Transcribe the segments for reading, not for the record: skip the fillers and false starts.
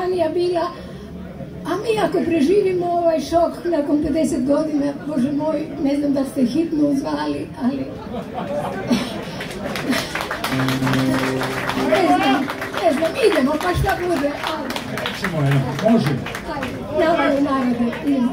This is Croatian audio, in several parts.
kompanija bila, a mi ako preživimo ovaj šok nakon 50 godina, Bože moj, ne znam da ste hitno uzvali, ali... Ne znam, idemo, pa šta bude, ali... Rećemo, možemo. Ajde, narode, idemo.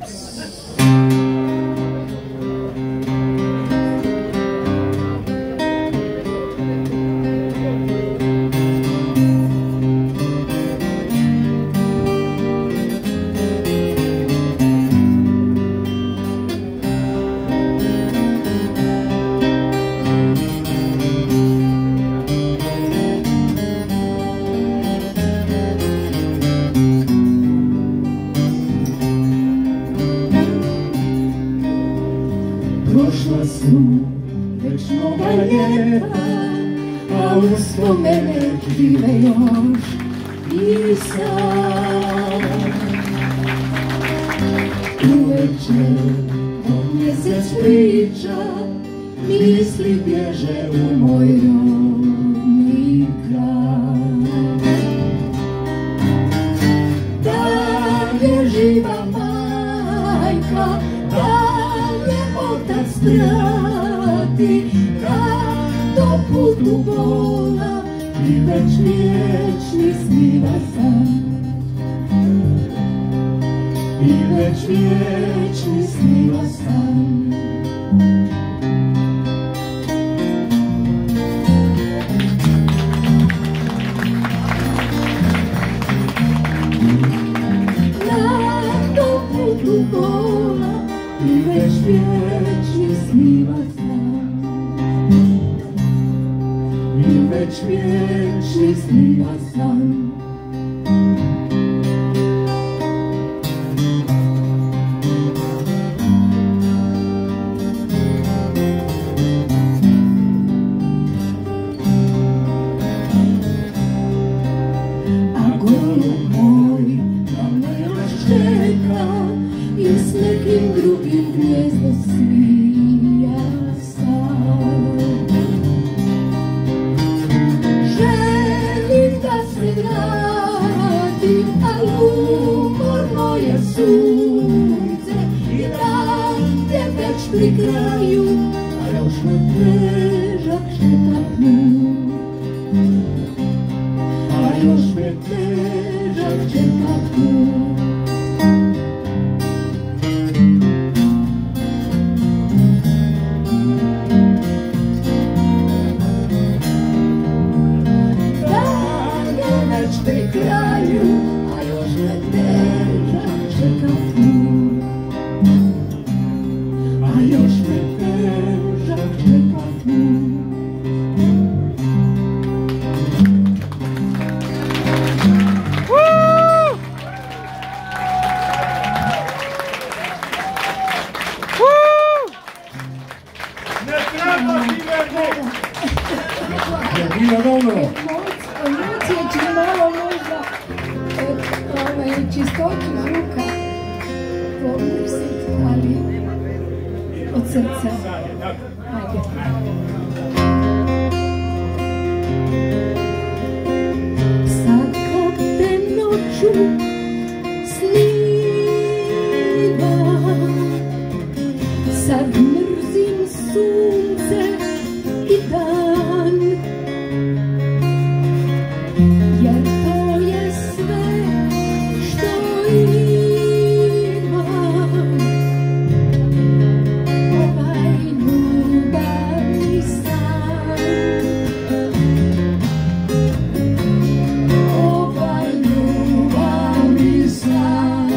Uspomene žive još i sad. Uveče dok mjesec priča, misli bježe u moj rodni kraj. Da je živa majka, da je otac prati, do putu bola i već vječni sniva sam. I već vječni sniva sam. Na do putu bola i već vječni sniva sam. Već vječni sniva sam. A golub moj da me još čeka i s nekim drugim gnjezdo svija sam. Al umorno je sunce i dan je već pri kraju, a još me težak čeka put. A još me težak čeka put. Dan je već pri kraju, emocije će malo možda čistoću zvuka pomislit, ali od srca. Ajde. Sad kad te noću sniva, sad mrzim sunce i dan, jer to je sve što imam. Ovaj ljubavni san, ovaj ljubavni san,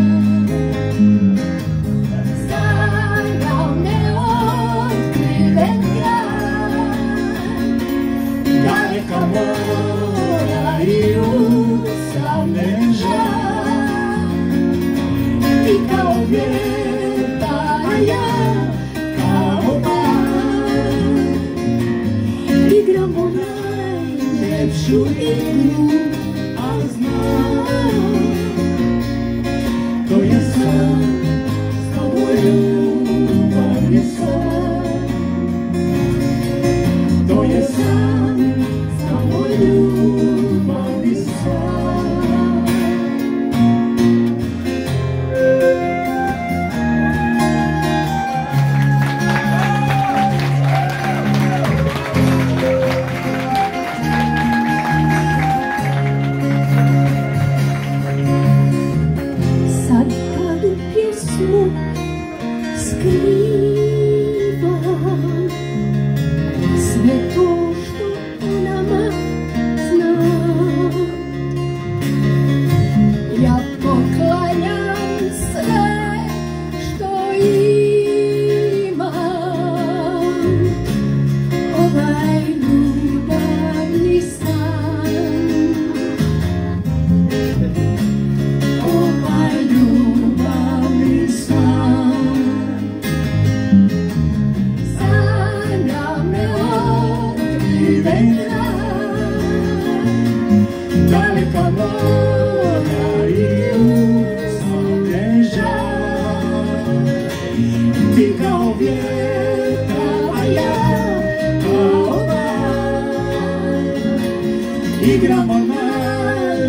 sanjao neotkriven kraj, daleka mora i usamljen žal, i kao vjetaja, kao ban, igramo najljepšu igru, al znam, to je san, s tobой ljubavni san, to je san, s tobой ljubavni san.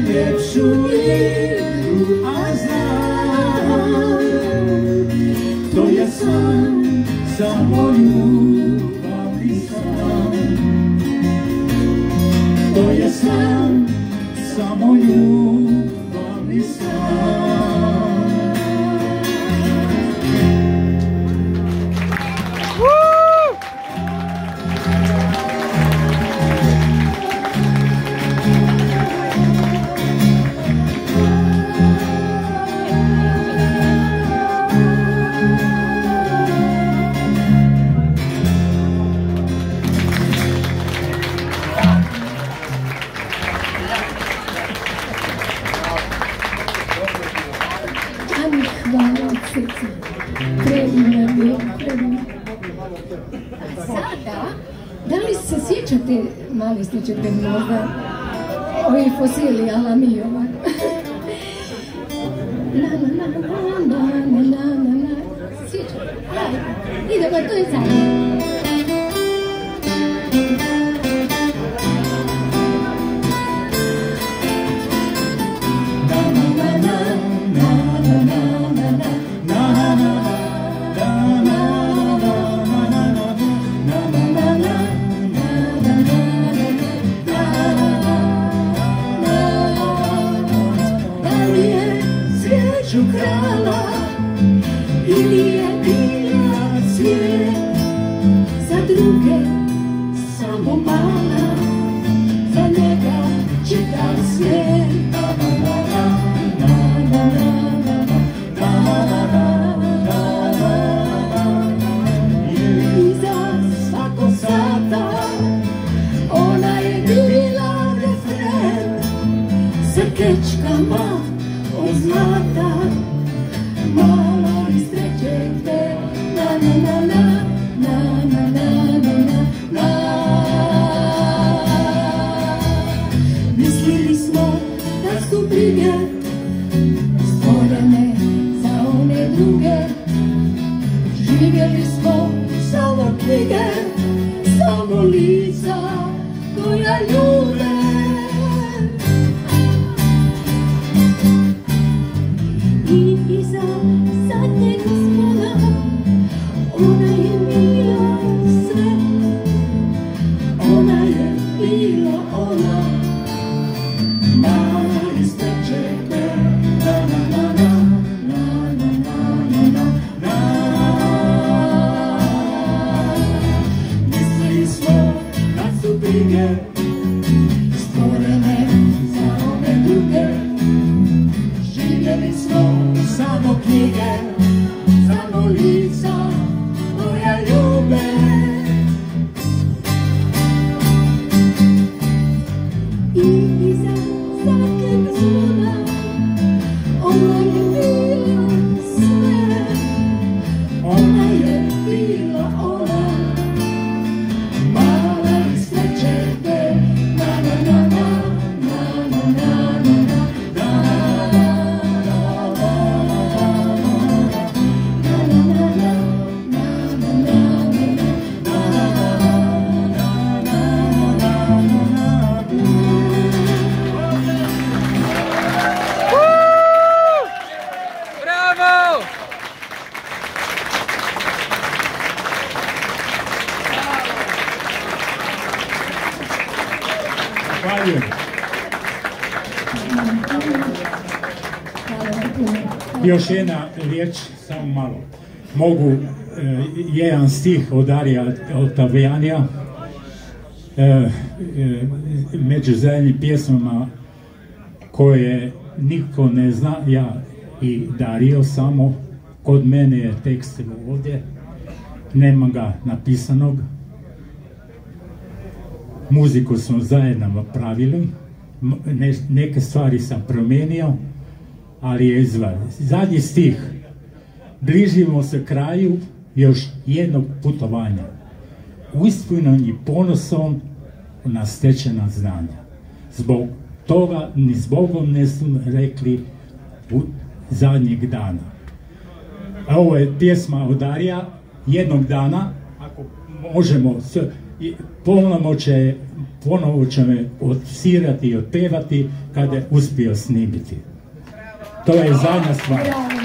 najljepšu igru, a znam, to je san, samo ljubavni san. To je san, samo ljubavni san. Da li se sjećate, mali ste ćete možda, ovi fosili, ala mi ovako. Sjećate? Idemo, to je sad. Ili je bila svijet, za druge samo mala, za njega čitav svijet. Iza svakog sata ona je bila refren, sa kečkama od zlata. Mala iz trećeg te, na na na na, na na na na na. Mislili smo da su brige stvorene za one druge. Živjeli smo samo knjige, samo lica koja ljube. I iza zadnjeg zvona ona je bila sve, ona je bila ona, mala iz trećeg te, na na na na, na na na na na. Mislili smo da su brige stvorene za ove druge. Živjeli smo samo knjige, samo lica koja ljube. I iza zadnjeg zvona ona je bila sve, ona je bila ona, mala iz trećeg te, na na na na, na na na na na. Još jedna riječ, samo malo. Mogu jedan stih od Darija od Giannija među zadnjim pjesmama koje niko ne zna, ja i Dario samo, kod mene je tekst ovdje, nema ga napisanog. Muziku smo zajedno napravili, neke stvari sam promijenio, ali je izvad. Zadnji stih. Bližimo se kraju još jednog putovanja. Uistinu i ponosom na stečena znanja. Zbog toga ni zbogom ne smo rekli zadnjeg dana. Ovo je pjesma od Darija. Jednog dana, ako možemo i ponovo će me odsirati i otpevati kada je uspio snimiti. To je zadnja stvar.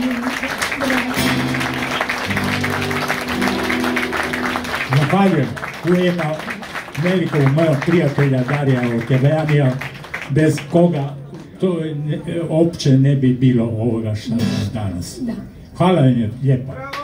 Zahvaljujem u ime velikog mojeg prijatelja Darija Giannija, bez koga to uopće ne bi bilo ovoga što danas. Hvala vam lijepa.